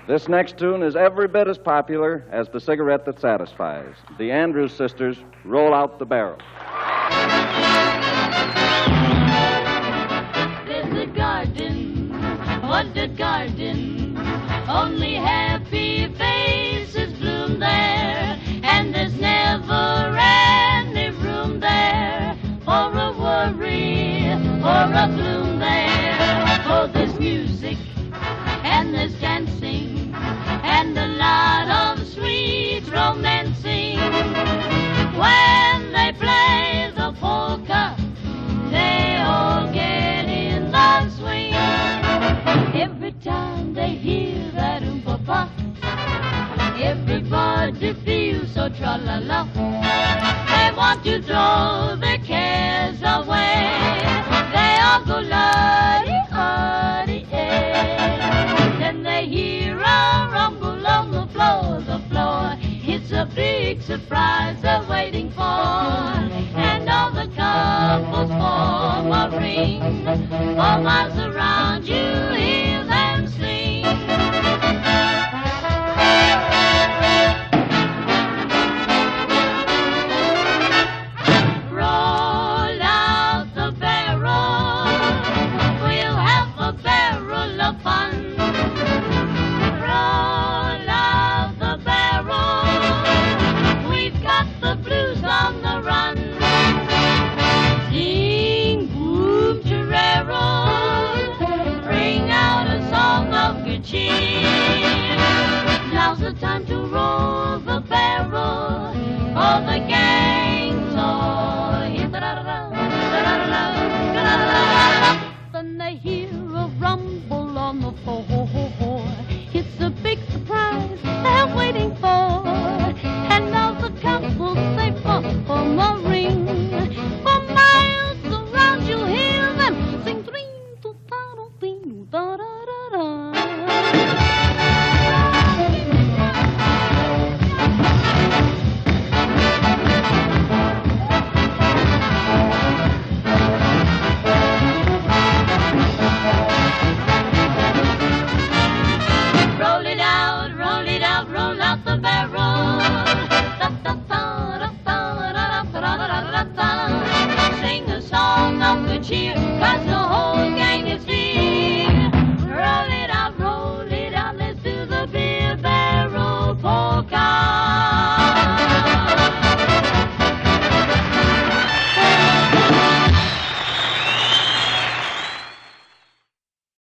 This next tune is every bit as popular as The Cigarette That Satisfies. The Andrews Sisters, Roll Out the Barrel. There's a garden, wondered garden, only happy faces bloom there, and there's never any room there for a worry or a gloom there. For there's music and there's dancing and a lot of sweet romancing. When they play the polka, they all get in the swing. Every time they hear that oom-pa-pa, everybody feels so tra-la-la. They want to throw their cares away. They all go la-dee-ah-dee-ay. Then they hear a rumble on the floor, the floor. It's a big surprise they're waiting for. And all the couples form a ring. For miles around you hear them sing. Roll out the barrel, we'll have a barrel of fun. Roll out the barrel, we've got the blues on the run. Sing boom torero, bring out a song of good cheer. Now's the time to roll